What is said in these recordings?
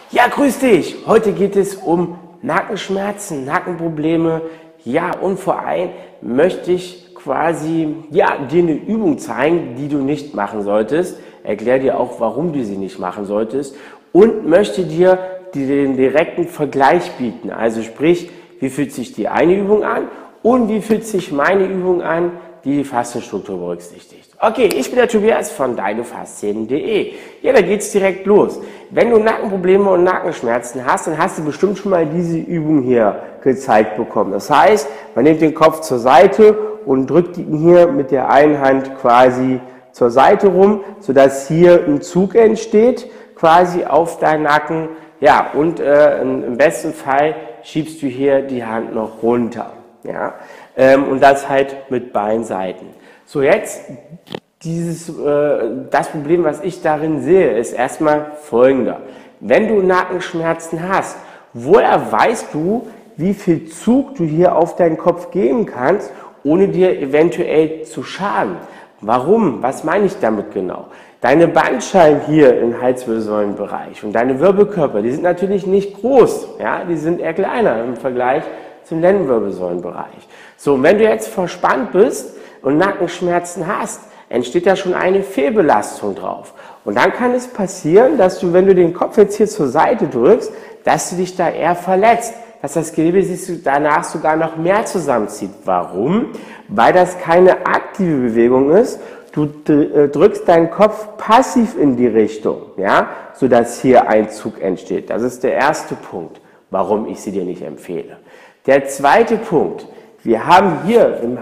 Ja, grüß dich. Heute geht es um Nackenschmerzen, Nackenprobleme. Ja, und vor allem möchte ich quasi dir eine Übung zeigen, die du nicht machen solltest. Erkläre dir auch, warum du sie nicht machen solltest und möchte dir den direkten Vergleich bieten. Also sprich, wie fühlt sich die eine Übung an und wie fühlt sich meine Übung an, die Faszienstruktur berücksichtigt. Okay, ich bin der Tobias von deinefaszien.de. Ja, da geht's direkt los. Wenn du Nackenprobleme und Nackenschmerzen hast, dann hast du bestimmt schon mal diese Übung hier gezeigt bekommen. Das heißt, man nimmt den Kopf zur Seite und drückt ihn hier mit der einen Hand quasi zur Seite rum, sodass hier ein Zug entsteht, quasi auf deinen Nacken. Ja, und im besten Fall schiebst du hier die Hand noch runter. Ja, und das halt mit beiden Seiten. So, jetzt das Problem, was ich darin sehe, ist erstmal folgender. Wenn du Nackenschmerzen hast, woher weißt du, wie viel Zug du hier auf deinen Kopf geben kannst, ohne dir eventuell zu schaden? Warum? Was meine ich damit genau? Deine Bandscheiben hier im Halswirbelsäulenbereich und deine Wirbelkörper, die sind natürlich nicht groß, ja, die sind eher kleiner im Vergleich zum Lendenwirbelsäulenbereich. So, und wenn du jetzt verspannt bist und Nackenschmerzen hast, entsteht da schon eine Fehlbelastung drauf. Und dann kann es passieren, dass du, wenn du den Kopf jetzt hier zur Seite drückst, dass du dich da eher verletzt, dass das Gewebe sich danach sogar noch mehr zusammenzieht. Warum? Weil das keine aktive Bewegung ist. Du drückst deinen Kopf passiv in die Richtung, ja, sodass hier ein Zug entsteht. Das ist der erste Punkt, warum ich sie dir nicht empfehle. Der zweite Punkt, wir haben hier im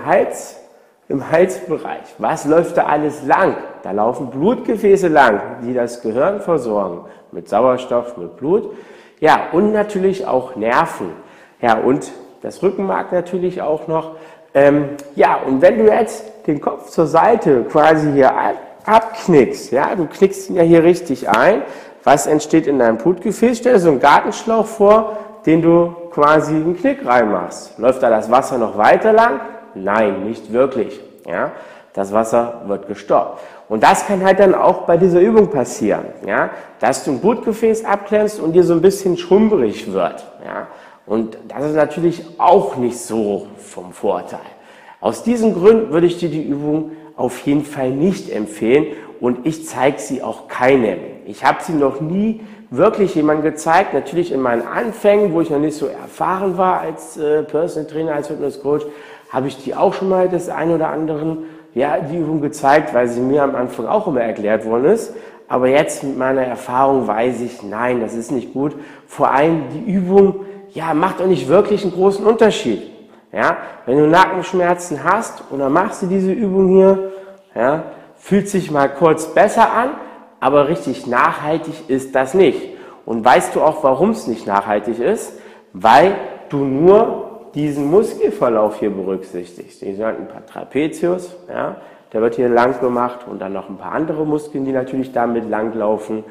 Halsbereich, was läuft da alles lang? Da laufen Blutgefäße lang, die das Gehirn versorgen mit Sauerstoff, mit Blut. Ja, und natürlich auch Nerven. Ja, und das Rückenmark natürlich auch noch. Ja, und wenn du jetzt den Kopf zur Seite quasi hier abknickst, ja, du knickst ihn ja hier richtig ein, was entsteht in deinem Blutgefäß? Stell dir so einen Gartenschlauch vor, den du quasi einen Knick reinmachst. Läuft da das Wasser noch weiter lang? Nein, nicht wirklich. Ja? Das Wasser wird gestoppt. Und das kann halt dann auch bei dieser Übung passieren, ja? Dass du ein Blutgefäß abklemmst und dir so ein bisschen schrumpelig wird. Ja? Und das ist natürlich auch nicht so vom Vorteil. Aus diesen Gründen würde ich dir die Übung auf jeden Fall nicht empfehlen und ich zeige sie auch keinem. Ich habe sie noch nie wirklich jemandem gezeigt, natürlich in meinen Anfängen, wo ich noch nicht so erfahren war als Personal Trainer, als Fitness Coach, habe ich die auch schon mal des einen oder anderen, ja, die Übung gezeigt, weil sie mir am Anfang auch immer erklärt worden ist. Aber jetzt mit meiner Erfahrung weiß ich, nein, das ist nicht gut. Vor allem die Übung, ja, macht auch nicht wirklich einen großen Unterschied. Ja, wenn du Nackenschmerzen hast und dann machst du diese Übung hier, ja, fühlt sich mal kurz besser an, aber richtig nachhaltig ist das nicht. Und weißt du auch, warum es nicht nachhaltig ist? Weil du nur diesen Muskelverlauf hier berücksichtigst. Den sogenannten Trapezius, ja, der wird hier lang gemacht und dann noch ein paar andere Muskeln, die natürlich damit langlaufen.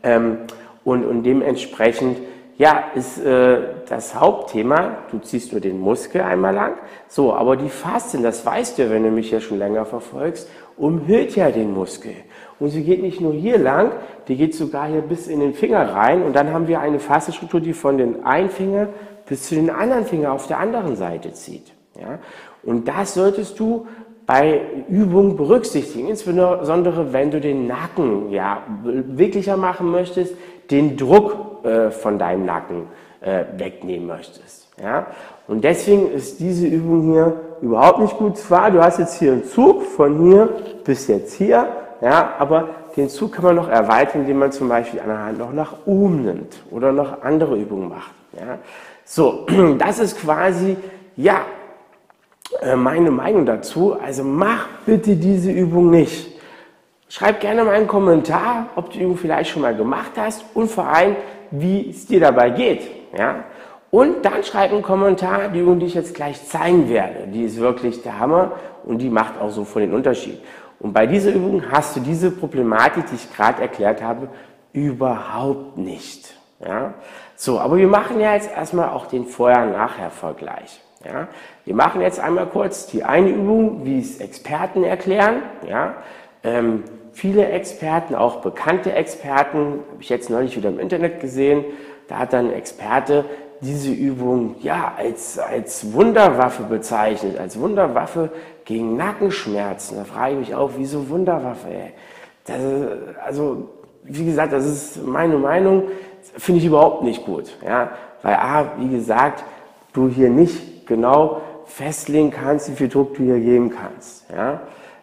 Und dementsprechend, ja, ist das Hauptthema, du ziehst nur den Muskel einmal lang, so, aber die Faszien, das weißt du ja, wenn du mich ja schon länger verfolgst, umhüllt ja den Muskel. Und sie geht nicht nur hier lang, die geht sogar hier bis in den Finger rein und dann haben wir eine Faszienstruktur, die von den einen Finger bis zu den anderen Finger auf der anderen Seite zieht. Ja? Und das solltest du bei Übungen berücksichtigen, insbesondere wenn du den Nacken, ja, beweglicher machen möchtest, den Druck von deinem Nacken wegnehmen möchtest. Ja? Und deswegen ist diese Übung hier überhaupt nicht gut. Zwar, du hast jetzt hier einen Zug von hier bis jetzt hier, ja, aber den Zug kann man noch erweitern, indem man zum Beispiel eine Hand noch nach oben nimmt oder noch andere Übungen macht. Ja? So, das ist quasi, ja, meine Meinung dazu. Also mach bitte diese Übung nicht. Schreib gerne mal einen Kommentar, ob du die Übung vielleicht schon mal gemacht hast und vor allem, wie es dir dabei geht. Ja? Und dann schreib einen Kommentar, die Übung, die ich jetzt gleich zeigen werde, die ist wirklich der Hammer und die macht auch so voll den Unterschied. Und bei dieser Übung hast du diese Problematik, die ich gerade erklärt habe, überhaupt nicht. Ja? So, aber wir machen ja jetzt erstmal auch den Vorher-Nachher-Vergleich. Ja? Wir machen jetzt einmal kurz die eine Übung, wie es Experten erklären. Ja? viele Experten, auch bekannte Experten, habe ich jetzt neulich wieder im Internet gesehen, da hat dann ein Experte diese Übung ja als Wunderwaffe bezeichnet, als Wunderwaffe gegen Nackenschmerzen. Da frage ich mich auch, wieso Wunderwaffe, ey? Das, also, wie gesagt, das ist meine Meinung, finde ich überhaupt nicht gut, ja, weil wie gesagt, du hier nicht genau festlegen kannst, wie viel Druck du hier geben kannst, ja.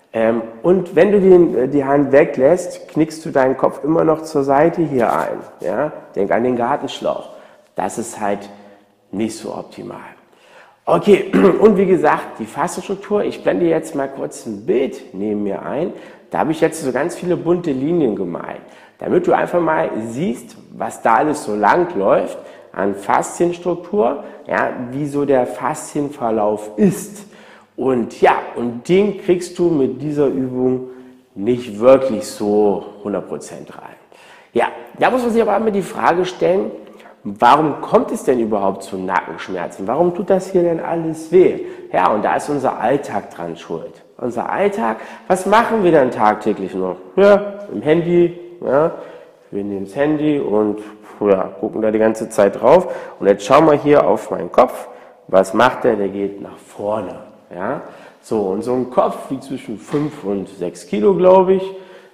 Und wenn du die Hand weglässt, knickst du deinen Kopf immer noch zur Seite hier ein, ja. Denk an den Gartenschlauch. Das ist halt nicht so optimal. Okay, und wie gesagt, die Faszienstruktur, ich blende jetzt mal kurz ein Bild neben mir ein. Da habe ich jetzt so ganz viele bunte Linien gemalt, damit du einfach mal siehst, was da alles so lang läuft an Faszienstruktur, ja, wie so der Faszienverlauf ist. Und ja, und den kriegst du mit dieser Übung nicht wirklich so 100% rein. Ja, da muss man sich aber einmal die Frage stellen, warum kommt es denn überhaupt zu Nackenschmerzen? Warum tut das hier denn alles weh? Ja, und da ist unser Alltag dran schuld. Unser Alltag, was machen wir denn tagtäglich noch? Ja, im Handy, ja, wir nehmen das Handy und ja, gucken da die ganze Zeit drauf. Und jetzt schauen wir hier auf meinen Kopf. Was macht der? Der geht nach vorne. Ja, so, und so ein Kopf wiegt zwischen 5 und 6 Kilo, glaube ich,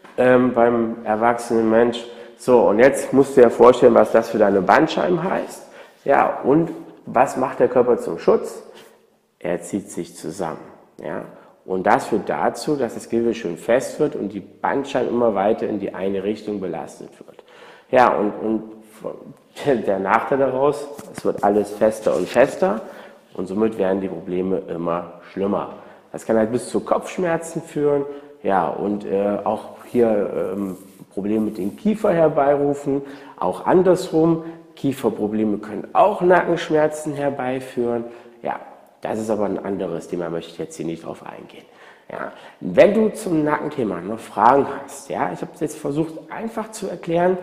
beim erwachsenen Mensch. So, und jetzt musst du dir vorstellen, was das für deine Bandscheiben heißt. Ja, und was macht der Körper zum Schutz? Er zieht sich zusammen. Ja, und das führt dazu, dass das Gewebe schön fest wird und die Bandscheibe immer weiter in die eine Richtung belastet wird. Ja, und der Nachteil daraus, es wird alles fester und fester und somit werden die Probleme immer schlimmer. Das kann halt bis zu Kopfschmerzen führen, ja, und auch hier Probleme mit dem Kiefer herbeirufen, auch andersrum. Kieferprobleme können auch Nackenschmerzen herbeiführen. Ja, das ist aber ein anderes Thema, möchte ich jetzt hier nicht drauf eingehen. Ja, wenn du zum Nackenthema noch Fragen hast, ja, ich habe es jetzt versucht einfach zu erklären,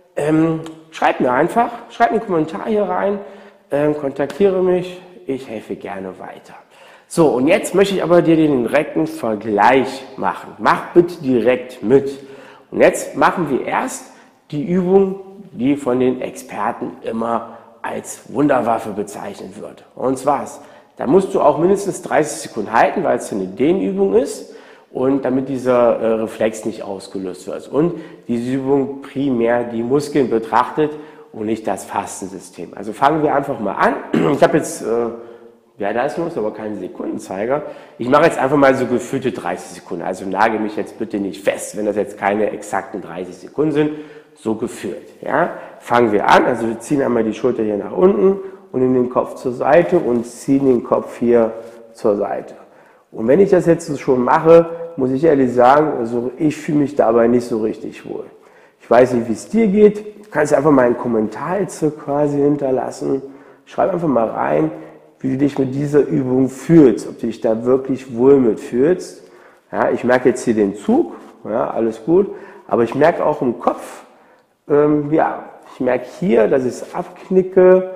schreib mir einfach, schreib einen Kommentar hier rein, kontaktiere mich, ich helfe gerne weiter. So, und jetzt möchte ich aber dir den direkten Vergleich machen. Mach bitte direkt mit. Und jetzt machen wir erst die Übung, die von den Experten immer als Wunderwaffe bezeichnet wird. Und zwar, da musst du auch mindestens 30 Sekunden halten, weil es eine Dehnübung ist und damit dieser Reflex nicht ausgelöst wird. Und diese Übung primär die Muskeln betrachtet und nicht das Fastensystem. Also fangen wir einfach mal an. Ich habe jetzt, ja, da ist noch, aber kein Sekundenzeiger. Ich mache jetzt einfach mal so gefühlte 30 Sekunden. Also nagel mich jetzt bitte nicht fest, wenn das jetzt keine exakten 30 Sekunden sind. So gefühlt. Ja? Fangen wir an. Also wir ziehen einmal die Schulter hier nach unten und in den Kopf zur Seite und ziehen den Kopf hier zur Seite. Und wenn ich das jetzt schon mache, muss ich ehrlich sagen, also ich fühle mich dabei nicht so richtig wohl. Ich weiß nicht, wie es dir geht. Du kannst einfach mal einen Kommentar jetzt so quasi hinterlassen. Schreib einfach mal rein, wie du dich mit dieser Übung fühlst, ob du dich da wirklich wohl mit fühlst. Ja, ich merke jetzt hier den Zug, ja, alles gut, aber ich merke auch im Kopf, ja, ich merke hier, dass ich es abknicke.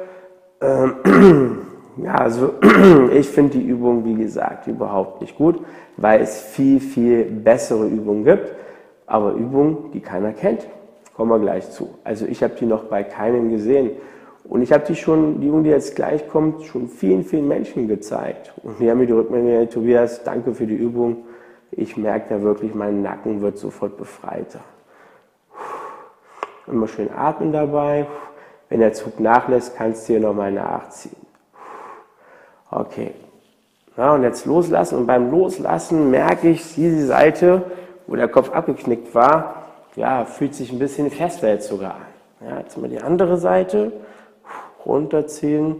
Ja, also ich finde die Übung, wie gesagt, überhaupt nicht gut, weil es viel, viel bessere Übungen gibt, aber Übungen, die keiner kennt. Kommen wir gleich zu. Also ich habe die noch bei keinem gesehen. Und ich habe die Übung, die jetzt gleich kommt, schon vielen, vielen Menschen gezeigt. Und die haben mir die Rückmeldung, Tobias, danke für die Übung. Ich merke da wirklich, mein Nacken wird sofort befreiter. Immer schön atmen dabei. Wenn der Zug nachlässt, kannst du hier nochmal nachziehen. Okay. Ja, und jetzt loslassen. Und beim Loslassen merke ich, diese Seite, wo der Kopf abgeknickt war, ja, fühlt sich ein bisschen fester jetzt sogar an. Ja, jetzt mal die andere Seite. Runterziehen.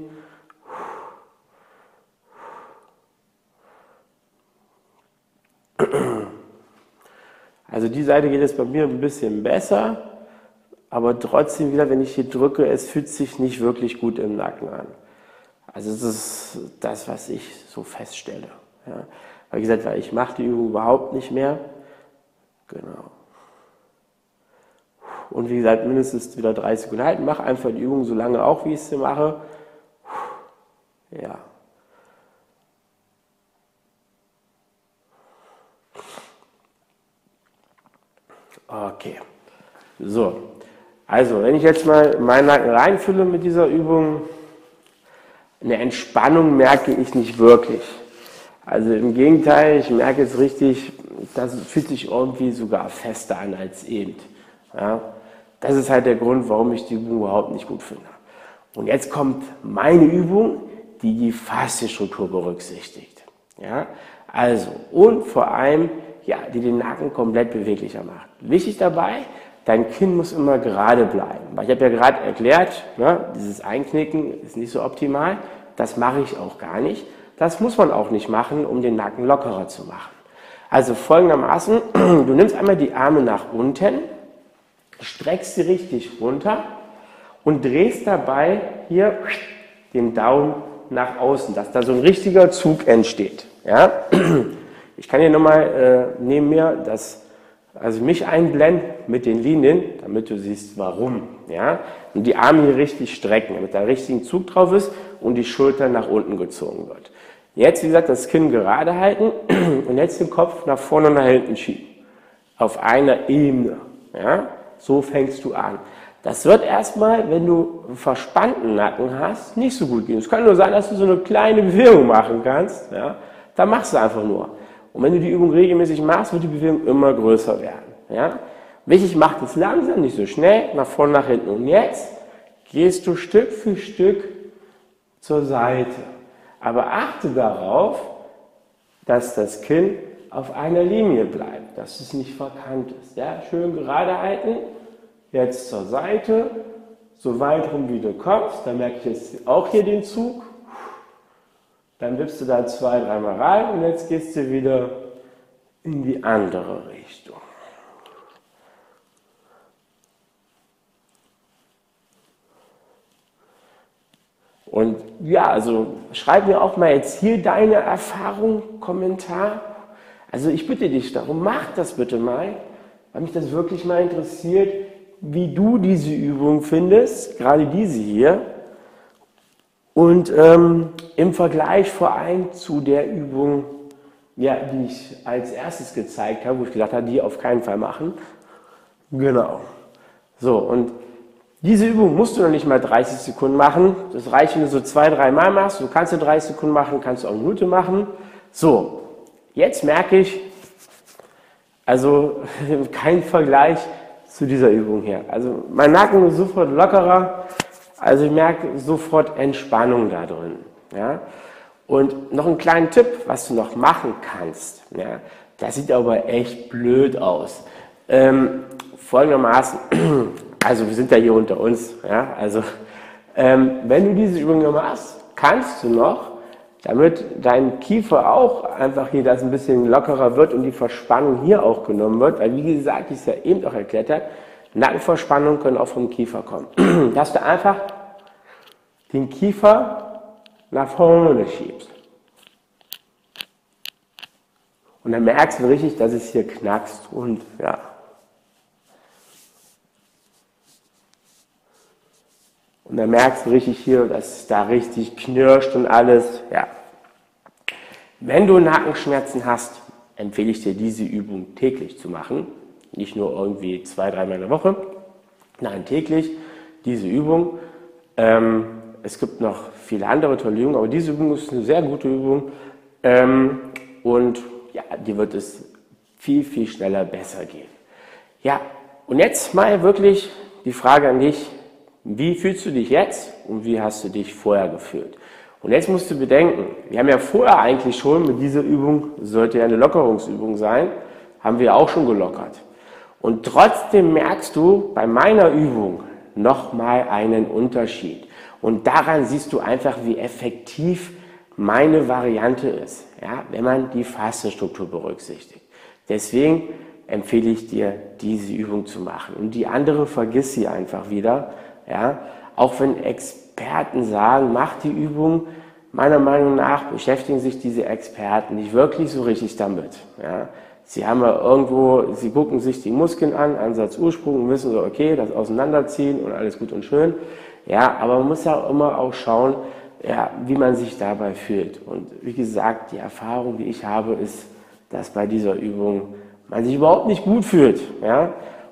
Also die Seite geht jetzt bei mir ein bisschen besser, aber trotzdem wieder, wenn ich hier drücke, es fühlt sich nicht wirklich gut im Nacken an. Also das ist das, was ich so feststelle. Ja. Wie gesagt, weil ich mache die Übung überhaupt nicht mehr. Genau. Und wie gesagt, mindestens wieder 30 Sekunden halten. Mach einfach die Übung so lange auch, wie ich sie mache. Ja. Okay. So. Also, wenn ich jetzt mal meinen Nacken reinfülle mit dieser Übung, eine Entspannung merke ich nicht wirklich. Also im Gegenteil, ich merke jetzt richtig, das fühlt sich irgendwie sogar fester an als eben. Ja, das ist halt der Grund, warum ich die Übung überhaupt nicht gut finde. Und jetzt kommt meine Übung, die die Faszienstruktur berücksichtigt. Ja, also und vor allem, ja, die den Nacken komplett beweglicher macht. Wichtig dabei, dein Kinn muss immer gerade bleiben. Weil ich habe ja gerade erklärt, ne, dieses Einknicken ist nicht so optimal. Das mache ich auch gar nicht. Das muss man auch nicht machen, um den Nacken lockerer zu machen. Also folgendermaßen, du nimmst einmal die Arme nach unten, streckst sie richtig runter und drehst dabei hier den Daumen nach außen, dass da so ein richtiger Zug entsteht. Ja? Ich kann hier nochmal neben mir mich einblenden mit den Linien, damit du siehst, warum. Ja? Und die Arme hier richtig strecken, damit da richtigen Zug drauf ist und die Schulter nach unten gezogen wird. Jetzt, wie gesagt, das Kinn gerade halten und jetzt den Kopf nach vorne und nach hinten schieben. Auf einer Ebene. Ja? So fängst du an. Das wird erstmal, wenn du einen verspannten Nacken hast, nicht so gut gehen. Es kann nur sein, dass du so eine kleine Bewegung machen kannst. Ja? Dann machst du einfach nur. Und wenn du die Übung regelmäßig machst, wird die Bewegung immer größer werden. Ja? Wichtig, mach das langsam, nicht so schnell, nach vorne, nach hinten. Und jetzt gehst du Stück für Stück zur Seite. Aber achte darauf, dass das Kinn auf einer Linie bleibt, dass es nicht verkantet ist. Ja? Schön gerade halten, jetzt zur Seite, so weit rum wie du kommst. Da merke ich jetzt auch hier den Zug. Dann wippst du da 2-3 Mal rein und jetzt gehst du wieder in die andere Richtung. Und ja, also schreib mir auch mal jetzt hier deine Erfahrung, Kommentar. Also ich bitte dich darum, mach das bitte mal, weil mich das wirklich mal interessiert, wie du diese Übung findest, gerade diese hier. Und im Vergleich vor allem zu der Übung, ja, die ich als erstes gezeigt habe, wo ich gesagt habe, die auf keinen Fall machen. Genau. So, und diese Übung musst du noch nicht mal 30 Sekunden machen. Das reicht, wenn du so 2-3 Mal machst. Du kannst ja 30 Sekunden machen, kannst du auch eine Minute machen. So, jetzt merke ich, also kein Vergleich zu dieser Übung hier. Also mein Nacken ist sofort lockerer. Also ich merke sofort Entspannung da drin. Ja? Und noch einen kleinen Tipp, was du noch machen kannst. Ja? Das sieht aber echt blöd aus. Folgendermaßen, also wir sind ja hier unter uns. Ja? Also wenn du diese Übung noch machst, kannst du noch, damit dein Kiefer auch einfach hier das ein bisschen lockerer wird und die Verspannung hier auch genommen wird, weil wie gesagt, ich es ja eben auch erklärt habe, Nackenverspannungen können auch vom Kiefer kommen. Dass du einfach den Kiefer nach vorne schiebst. Und dann merkst du richtig, dass es hier knackst und ja. Und dann merkst du richtig hier, dass es da richtig knirscht und alles. Ja. Wenn du Nackenschmerzen hast, empfehle ich dir, diese Übung täglich zu machen. Nicht nur irgendwie 2-3 Mal in der Woche. Nein, täglich diese Übung. Es gibt noch viele andere tolle Übungen, aber diese Übung ist eine sehr gute Übung. Und ja, dir wird es viel, viel schneller besser gehen. Ja, und jetzt mal wirklich die Frage an dich. Wie fühlst du dich jetzt und wie hast du dich vorher gefühlt? Und jetzt musst du bedenken, wir haben ja vorher eigentlich schon mit dieser Übung, sollte ja eine Lockerungsübung sein, haben wir auch schon gelockert. Und trotzdem merkst du bei meiner Übung nochmal einen Unterschied. Und daran siehst du einfach, wie effektiv meine Variante ist, ja, wenn man die Faszienstruktur berücksichtigt. Deswegen empfehle ich dir, diese Übung zu machen. Und die andere vergiss sie einfach wieder. Ja, auch wenn Experten sagen, mach die Übung, meiner Meinung nach beschäftigen sich diese Experten nicht wirklich so richtig damit. Ja. Sie haben ja irgendwo, sie gucken sich die Muskeln an, Ansatz, Ursprung, und wissen so, okay, das Auseinanderziehen und alles gut und schön. Ja, aber man muss ja immer auch schauen, ja, wie man sich dabei fühlt. Und wie gesagt, die Erfahrung, die ich habe, ist, dass bei dieser Übung man sich überhaupt nicht gut fühlt. Ja.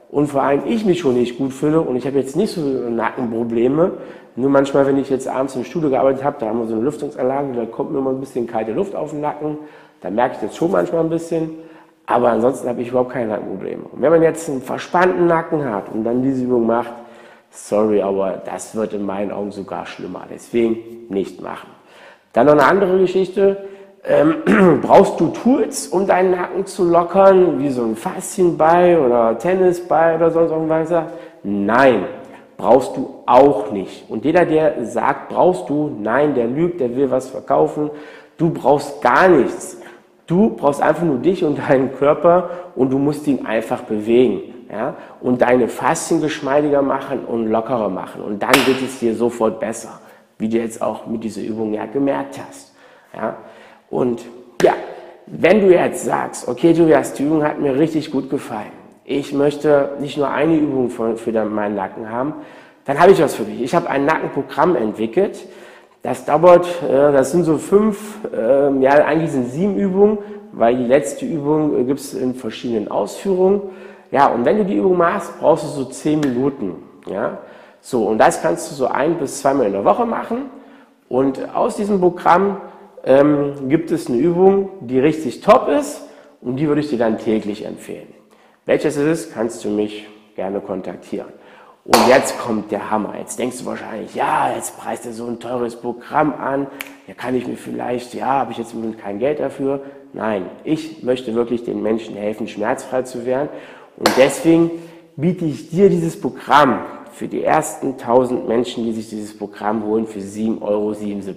und vor allem ich mich schon nicht gut fühle und ich habe jetzt nicht so Nackenprobleme, nur manchmal, wenn ich jetzt abends im Studio gearbeitet habe, da haben wir so eine Lüftungsanlage, da kommt mir immer ein bisschen kalte Luft auf den Nacken, da merke ich das schon manchmal ein bisschen, aber ansonsten habe ich überhaupt keine Nackenprobleme. Und wenn man jetzt einen verspannten Nacken hat und dann diese Übung macht, sorry, aber das wird in meinen Augen sogar schlimmer, deswegen nicht machen. Dann noch eine andere Geschichte. Brauchst du Tools, um deinen Nacken zu lockern, wie so ein Faszienball oder Tennisball oder sonst irgendwas? Nein, brauchst du auch nicht. Und jeder, der sagt, brauchst du, nein, der lügt, der will was verkaufen. Du brauchst gar nichts. Du brauchst einfach nur dich und deinen Körper und du musst ihn einfach bewegen. Ja? Und deine Faszien geschmeidiger machen und lockerer machen. Und dann wird es dir sofort besser, wie du jetzt auch mit dieser Übung ja gemerkt hast. Ja? Und ja, wenn du jetzt sagst, okay Tobias, die Übung hat mir richtig gut gefallen, ich möchte nicht nur eine Übung für meinen Nacken haben, dann habe ich was für dich. Ich habe ein Nackenprogramm entwickelt, das dauert, das sind so 5, ja eigentlich sind 7 Übungen, weil die letzte Übung gibt es in verschiedenen Ausführungen. Ja, und wenn du die Übung machst, brauchst du so 10 Minuten. Ja? So, und das kannst du so 1 bis 2 Mal in der Woche machen und aus diesem Programm gibt es eine Übung, die richtig top ist und die würde ich dir dann täglich empfehlen. Welches es ist, kannst du mich gerne kontaktieren. Und jetzt kommt der Hammer. Jetzt denkst du wahrscheinlich, ja, jetzt preist er so ein teures Programm an, ja kann ich mir vielleicht, ja, habe ich jetzt kein Geld dafür. Nein, ich möchte wirklich den Menschen helfen, schmerzfrei zu werden und deswegen biete ich dir dieses Programm für die ersten 1000 Menschen, die sich dieses Programm holen, für 7,77 €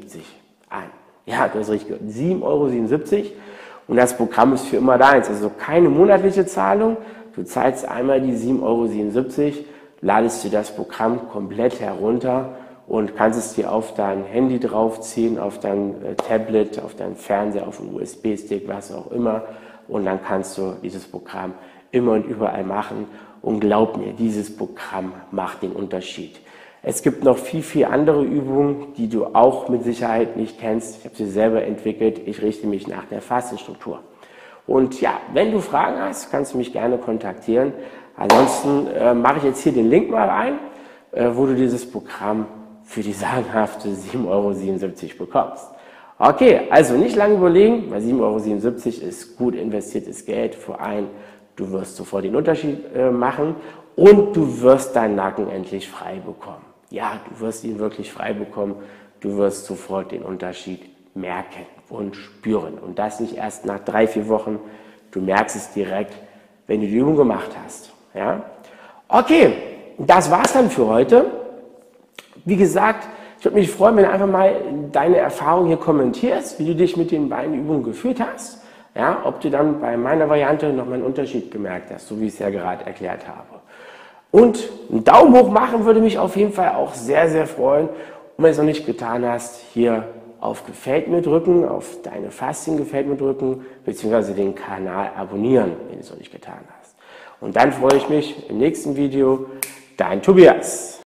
an. Ja, du hast richtig gehört, 7,77 € und das Programm ist für immer deins. Also keine monatliche Zahlung, du zahlst einmal die 7,77 €, ladest dir das Programm komplett herunter und kannst es dir auf dein Handy draufziehen, auf dein Tablet, auf deinen Fernseher, auf einen USB-Stick, was auch immer und dann kannst du dieses Programm immer und überall machen und glaub mir, dieses Programm macht den Unterschied. Es gibt noch viel andere Übungen, die du auch mit Sicherheit nicht kennst. Ich habe sie selber entwickelt. Ich richte mich nach der Faszienstruktur. Und ja, wenn du Fragen hast, kannst du mich gerne kontaktieren. Ansonsten mache ich jetzt hier den Link mal rein, wo du dieses Programm für die sagenhafte 7,77 € bekommst. Okay, also nicht lange überlegen, weil 7,77 € ist gut investiertes Geld. Vor allem, du wirst sofort den Unterschied machen und du wirst deinen Nacken endlich frei bekommen. Ja, du wirst ihn wirklich frei bekommen. Du wirst sofort den Unterschied merken und spüren. Und das nicht erst nach 3, 4 Wochen. Du merkst es direkt, wenn du die Übung gemacht hast. Ja? Okay, das war's dann für heute. Wie gesagt, ich würde mich freuen, wenn du einfach mal deine Erfahrung hier kommentierst, wie du dich mit den beiden Übungen gefühlt hast. Ja, ob du dann bei meiner Variante nochmal einen Unterschied gemerkt hast, so wie ich es ja gerade erklärt habe. Und einen Daumen hoch machen würde mich auf jeden Fall auch sehr freuen. Und wenn du es noch nicht getan hast, hier auf Gefällt mir drücken, auf deine Faszien Gefällt mir drücken, beziehungsweise den Kanal abonnieren, wenn du es noch nicht getan hast. Und dann freue ich mich im nächsten Video. Dein Tobias.